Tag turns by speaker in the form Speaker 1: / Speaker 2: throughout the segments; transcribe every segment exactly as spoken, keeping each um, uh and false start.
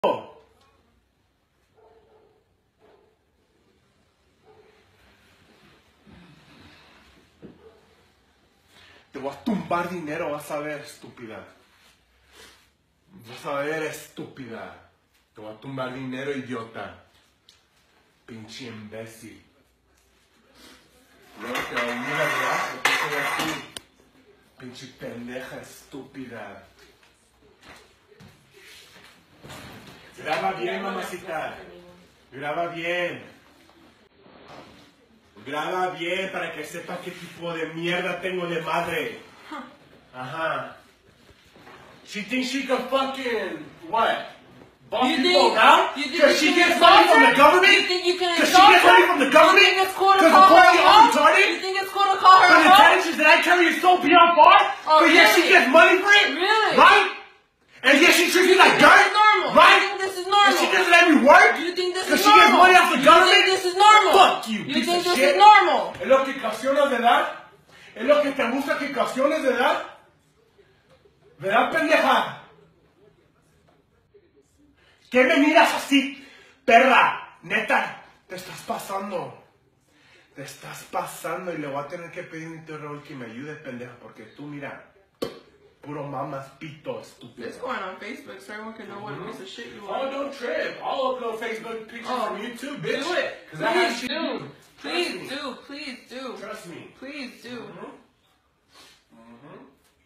Speaker 1: Te voy a tumbar dinero, vas a ver, estúpida. Vas a ver, estúpida. Te voy a tumbar dinero, idiota. Pinche imbécil. Luego te voy a unir a verdad, porque soy así. Pinche pendeja, estúpida. Graba bien, mamacita. Graba bien. Graba bien para que sepa qué tipo de mierda tengo de madre. Ajá. She thinks she can fucking, what? Boss
Speaker 2: You
Speaker 1: people
Speaker 2: think-
Speaker 1: around?
Speaker 2: you think
Speaker 1: Because
Speaker 2: you
Speaker 1: she
Speaker 2: can
Speaker 1: gets money from the
Speaker 2: insult her?
Speaker 1: government?
Speaker 2: You think you can
Speaker 1: Because she
Speaker 2: insult
Speaker 1: gets
Speaker 2: her?
Speaker 1: money from the government?
Speaker 2: You think it's cool to
Speaker 1: Because
Speaker 2: call
Speaker 1: the
Speaker 2: her
Speaker 1: party
Speaker 2: a
Speaker 1: all
Speaker 2: hoe?
Speaker 1: retarded?
Speaker 2: You think it's cool to call her
Speaker 1: For
Speaker 2: a
Speaker 1: the
Speaker 2: hoe?
Speaker 1: attentions that I carry is so beyond far?
Speaker 2: Oh,
Speaker 1: But yes, she
Speaker 2: really?
Speaker 1: gets money for it?
Speaker 2: Really?
Speaker 1: Right? And yes, she treats me like
Speaker 2: This
Speaker 1: dirt?
Speaker 2: is normal.
Speaker 1: Right?
Speaker 2: You think this is
Speaker 1: And
Speaker 2: normal?
Speaker 1: she doesn't let me work?
Speaker 2: You think this
Speaker 1: Because
Speaker 2: is
Speaker 1: she gets
Speaker 2: normal?
Speaker 1: money off the
Speaker 2: You
Speaker 1: government?
Speaker 2: think this is normal?
Speaker 1: Fuck you,
Speaker 2: You
Speaker 1: piece
Speaker 2: think
Speaker 1: of
Speaker 2: this
Speaker 1: shit.
Speaker 2: is normal?
Speaker 1: ¿Es lo que ocasionas de edad? ¿Es lo que te gusta que ocasiones de edad? ¿Verdad, pendeja? ¿Qué me miras así? Perra, neta, te estás pasando. Te estás pasando y le voy a tener que pedir a mi tío Raúl que me ayude, pendeja, porque tú, mira, puro mamas pito, estúpido.
Speaker 2: It's going on Facebook so everyone can know what a piece of shit you
Speaker 1: Oh,
Speaker 2: are.
Speaker 1: don't trip. I'll upload Facebook pictures
Speaker 2: Oh,
Speaker 1: from YouTube, bitch.
Speaker 2: Do it.
Speaker 1: Because I have
Speaker 2: Please
Speaker 1: shit to
Speaker 2: do.
Speaker 1: do. Trust
Speaker 2: Please
Speaker 1: me.
Speaker 2: do. Please do.
Speaker 1: Trust me.
Speaker 2: Please do.
Speaker 1: Mhm. Mhm.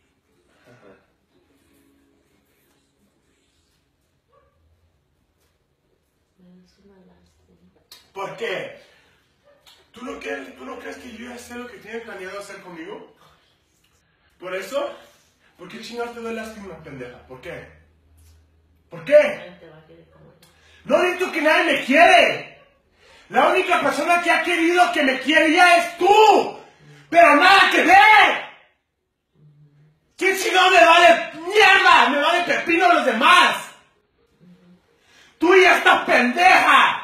Speaker 1: ¿Por qué? ¿Tú no, crees, ¿Tú no crees que yo ya sé lo que tiene planeado hacer conmigo? ¿Por eso? ¿Por qué chingados te doy lástima, una pendeja? ¿Por qué? ¿Por qué? No necesito que nadie me quiere. La única persona que ha querido que me quería es tú. Pero nada que ver. ¿Quién chingado me vale mierda? Me vale pepino a los demás. Tú y esta pendeja.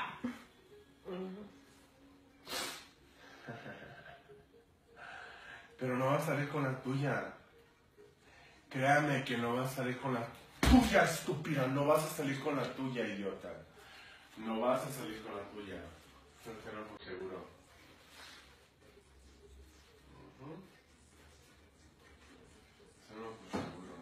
Speaker 1: Pero no vas a salir con la tuya. Créame que no vas a salir con la tuya, estúpida. No vas a salir con la tuya, idiota. No vas a salir con la tuya. Tenlo por seguro. Uh-huh. Tenlo por seguro.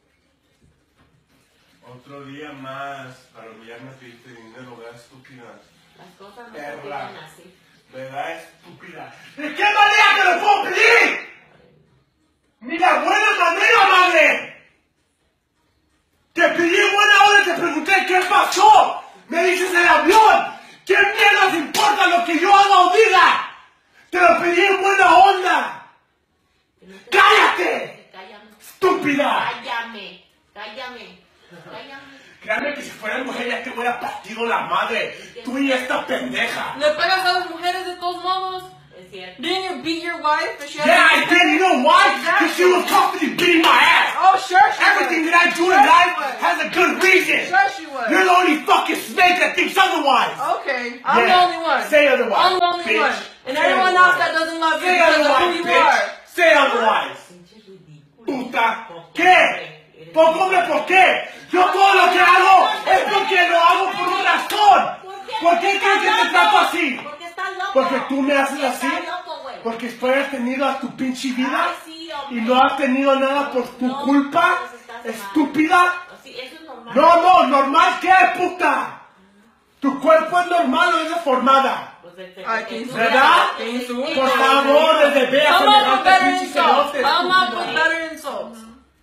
Speaker 1: Otro día más para olvidarme de pedirte dinero, ¿verdad, estúpida?
Speaker 3: Las cosas no
Speaker 1: Perra.
Speaker 3: funcionan así.
Speaker 1: ¿Verdad, estúpida? ¿De qué manera te lo puedo pedir? ¡Ni la buena manera, madre! Te pedí en buena hora y te pregunté qué pasó. Me dices el avión. ¿Qué mierda te importa lo que yo haga o diga? Te lo pedí en buena onda.
Speaker 3: No te-
Speaker 1: ¡Cállate!
Speaker 3: Cállame.
Speaker 1: ¡Estúpida!
Speaker 3: Cállame. Cállame. Cállame.
Speaker 1: Créame que si fuera mujer ya te hubiera partido la madre. Tú y esta pendeja.
Speaker 2: ¿Le pegas a las mujeres de todos modos?
Speaker 3: Es cierto.
Speaker 2: Didn't you beat your wife? If she had
Speaker 1: Yeah, I did. You know why? Because she was constantly beating my ass.
Speaker 2: Oh, sure she
Speaker 1: Everything
Speaker 2: was.
Speaker 1: that I do in life has a good reason.
Speaker 2: Sure she was.
Speaker 1: You're the only fucking snake that thinks otherwise.
Speaker 2: Okay, I'm
Speaker 1: Yeah.
Speaker 2: the only one.
Speaker 1: Say otherwise.
Speaker 2: I'm the only
Speaker 1: bitch.
Speaker 2: one. And
Speaker 1: Say
Speaker 2: everyone
Speaker 1: otherwise.
Speaker 2: else that doesn't love you
Speaker 1: Say
Speaker 2: because of
Speaker 1: otherwise,
Speaker 2: who you
Speaker 1: bitch.
Speaker 2: are.
Speaker 1: Say otherwise.
Speaker 3: Pinche ridículo.
Speaker 1: Puta.
Speaker 3: Poco
Speaker 1: ¿Qué?
Speaker 3: hombre. Eres
Speaker 1: Poco hombre, ¿por qué? Yo todo lo que hago es porque lo hago por una razón. ¿Por qué crees que te trato así?
Speaker 3: Porque estás loco.
Speaker 1: Porque tú me haces
Speaker 3: Porque
Speaker 1: así.
Speaker 3: estás loco, güey.
Speaker 1: Porque estoy atenido a tu pinche vida.
Speaker 3: Ay, sí, hombre.
Speaker 1: Y no has tenido nada por tu
Speaker 3: No,
Speaker 1: culpa.
Speaker 3: pues estás mal.
Speaker 1: Estúpida.
Speaker 3: Sí, eso es normal.
Speaker 1: No, no, normal qué, puta. Tu cuerpo es normal o es deformada.
Speaker 3: Pues de- de-
Speaker 2: Ay,
Speaker 3: de-
Speaker 2: qué
Speaker 3: de-
Speaker 2: insulto.
Speaker 1: ¿Verdad?
Speaker 2: Qué insulto.
Speaker 1: Por favor, desde vea
Speaker 2: Come up with
Speaker 1: semejante
Speaker 2: better
Speaker 1: pinche
Speaker 2: insults.
Speaker 1: celote,
Speaker 2: Come up with
Speaker 1: estúpida.
Speaker 2: better insults.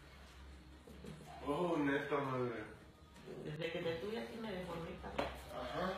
Speaker 1: Oh, neta madre.
Speaker 3: Desde que te tuve así me deformé, cabrón.
Speaker 1: Ajá.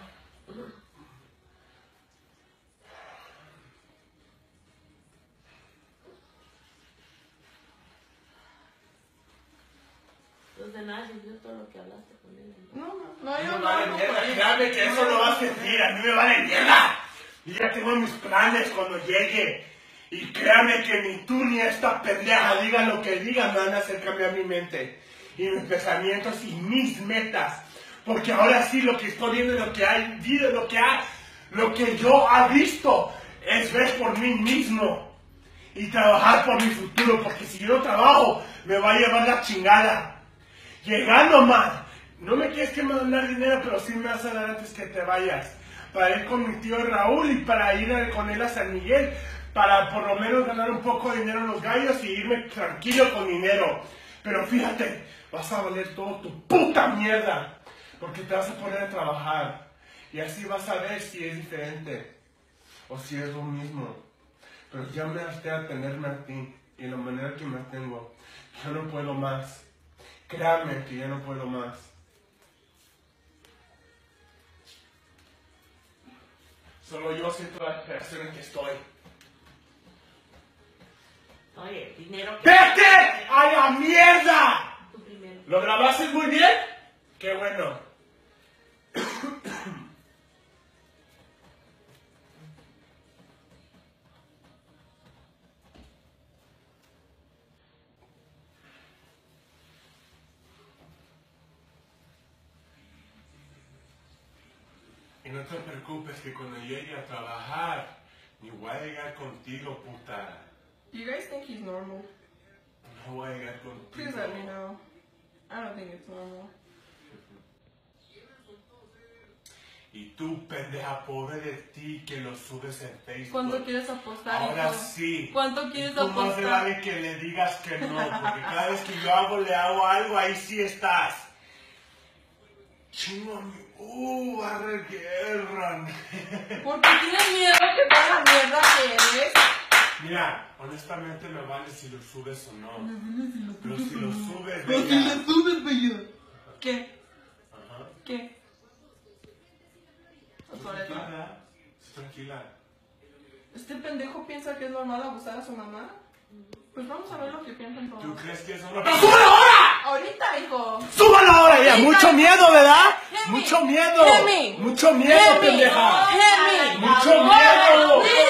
Speaker 3: Entonces de nada sirvió todo lo que hablaste con él.
Speaker 2: No, no, no,
Speaker 1: No
Speaker 2: yo
Speaker 1: me
Speaker 2: no.
Speaker 1: vale
Speaker 2: no,
Speaker 1: mierda,
Speaker 2: no.
Speaker 1: créame que eso no va a servir, a mí me vale mierda. Y ya tengo mis planes cuando llegue. Y créame que ni tú ni esta pendeja digan lo que digan, me van a hacer cambiar mi mente. Y mis pensamientos y mis metas. Porque ahora sí lo que estoy viendo, lo que hay vivido, lo que ha, lo que yo he visto es ver por mí mismo. Y trabajar por mi futuro, porque si yo no trabajo, me va a llevar la chingada. Llegando más, no me quieres que mandar dinero, pero sí me vas a dar antes que te vayas. Para ir con mi tío Raúl y para ir a- con él a San Miguel. Para por lo menos ganar un poco de dinero en los gallos y irme tranquilo con dinero. Pero fíjate, vas a valer todo tu puta mierda. Porque te vas a poner a trabajar. Y así vas a ver si es diferente. O si es lo mismo. Pero ya me harté a tenerme a ti. Y la manera que me tengo. Ya no puedo más. Créame que ya no puedo más. Solo yo siento la desesperación en que estoy.
Speaker 3: Oye, dinero que...
Speaker 1: ¡Vete a la mierda!
Speaker 3: Tú primero.
Speaker 1: ¿Lo grabaste muy bien? ¡Qué bueno! Y no te preocupes que cuando llegue a trabajar, ni voy a llegar contigo, puta.
Speaker 2: Do you guys think he's normal?
Speaker 1: No voy a llegar contigo.
Speaker 2: Please let me know. I don't think it's normal.
Speaker 1: Y tú, pendeja, pobre de ti, que lo subes en Facebook.
Speaker 2: ¿Cuánto quieres apostar,
Speaker 1: Ahora
Speaker 2: hijo?
Speaker 1: sí.
Speaker 2: ¿Cuánto quieres
Speaker 1: Y tú más te
Speaker 2: apostar?
Speaker 1: vale que le digas que no, porque cada vez que yo hago, le hago algo, ahí sí estás. Chingo, mi... Uh, barra guerra.
Speaker 2: ¿Por qué tienes miedo que toda la mierda que eres?
Speaker 1: Mira, honestamente me vale si lo subes o no. Pero si lo subes,
Speaker 2: Pero si
Speaker 1: venga.
Speaker 2: le subes, bello. ¿Qué?
Speaker 1: Ajá.
Speaker 2: ¿Qué? Otoreta.
Speaker 1: Tranquila, tranquila.
Speaker 2: ¿Este pendejo piensa que es normal abusar a su mamá? Pues vamos a ver lo que piensan todos.
Speaker 1: ¿Tú crees que es una... ¡Pero súbalo ahora!
Speaker 2: Ahorita, hijo.
Speaker 1: ¡Súbalo ahora ya!
Speaker 2: Ahorita.
Speaker 1: ¡Mucho miedo, ¿verdad?
Speaker 2: Hit me.
Speaker 1: ¡Mucho miedo!
Speaker 2: Hit me.
Speaker 1: ¡Mucho miedo,
Speaker 2: Hit me.
Speaker 1: pendeja!
Speaker 2: Hit me.
Speaker 1: ¡Mucho miedo!
Speaker 2: Hit